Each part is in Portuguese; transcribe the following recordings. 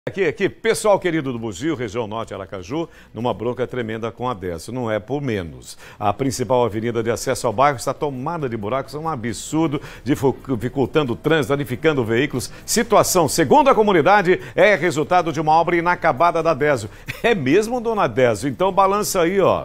Aqui, pessoal querido do Bugio, região norte Aracaju, numa bronca tremenda com a DESO, não é por menos. A principal avenida de acesso ao bairro está tomada de buracos, é um absurdo, dificultando o trânsito, danificando veículos. Situação, segundo a comunidade, é resultado de uma obra inacabada da DESO. É mesmo, dona DESO? Então balança aí, ó.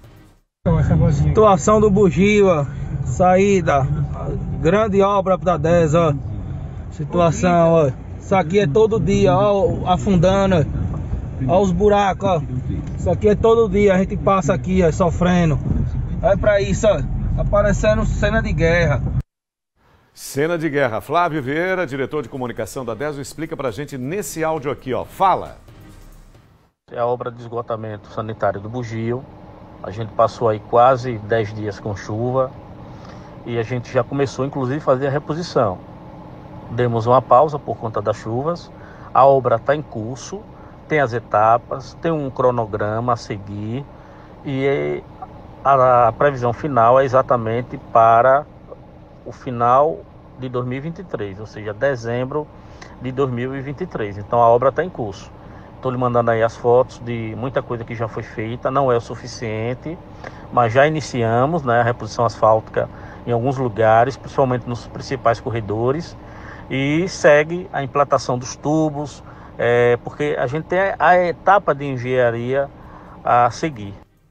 Situação do Bugio, ó. Saída, grande obra da DESO, ó. Situação, ó. Isso aqui é todo dia, ó, afundando, ó os buracos, ó. Isso aqui é todo dia, a gente passa aqui, ó, sofrendo. Olha pra isso, ó, tá parecendo cena de guerra. Cena de guerra. Flávio Vieira, diretor de comunicação da DESO, explica pra gente nesse áudio aqui, ó. Fala! É a obra de esgotamento sanitário do Bugio. A gente passou aí quase 10 dias com chuva e a gente já começou, inclusive, a fazer a reposição. Demos uma pausa por conta das chuvas, a obra está em curso, tem as etapas, tem um cronograma a seguir e a previsão final é exatamente para o final de 2023, ou seja, dezembro de 2023. Então a obra está em curso. Estou lhe mandando aí as fotos de muita coisa que já foi feita, não é o suficiente, mas já iniciamos, né, a reposição asfáltica em alguns lugares, principalmente nos principais corredores. E segue a implantação dos tubos, porque a gente tem a etapa de engenharia a seguir.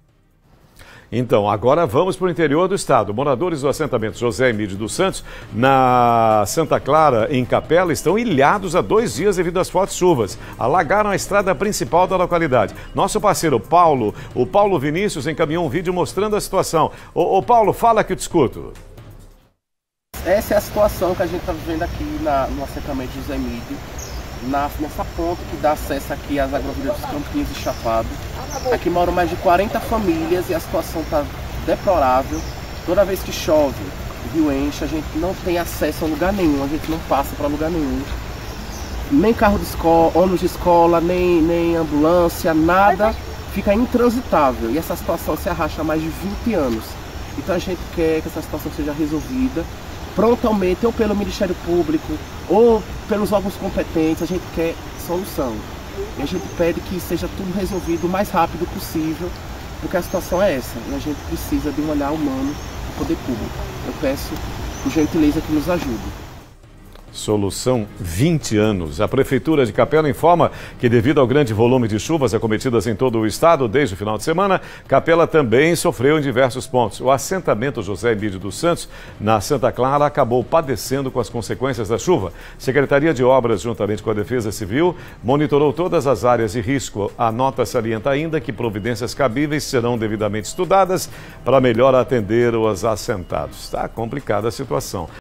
Então, agora vamos para o interior do estado. Moradores do assentamento José Emílio dos Santos, na Santa Clara, em Capela, estão ilhados há 2 dias devido às fortes chuvas. Alagaram a estrada principal da localidade. Nosso parceiro o Paulo Vinícius, encaminhou um vídeo mostrando a situação. Ô Paulo, fala que eu te escuto. Essa é a situação que a gente está vivendo aqui no assentamento José Emílio, nessa ponte que dá acesso aqui às agrovias dos Campinhos e Chapado. Aqui moram mais de 40 famílias e a situação está deplorável. Toda vez que chove, o rio enche, a gente não tem acesso a lugar nenhum, a gente não passa para lugar nenhum. Nem carro de escola, ônibus de escola, nem ambulância, nada fica intransitável. E essa situação se arrasta há mais de 20 anos. Então a gente quer que essa situação seja resolvida prontamente, ou pelo Ministério Público, ou pelos órgãos competentes. A gente quer solução. E a gente pede que seja tudo resolvido o mais rápido possível, porque a situação é essa. E a gente precisa de um olhar humano do poder público. Eu peço, por gentileza, que nos ajude. Solução 20 anos. A Prefeitura de Capela informa que, devido ao grande volume de chuvas acometidas em todo o estado desde o final de semana, Capela também sofreu em diversos pontos. O assentamento José Emílio dos Santos, na Santa Clara, acabou padecendo com as consequências da chuva. Secretaria de Obras, juntamente com a Defesa Civil, monitorou todas as áreas de risco. A nota salienta ainda que providências cabíveis serão devidamente estudadas para melhor atender os assentados. Está complicada a situação.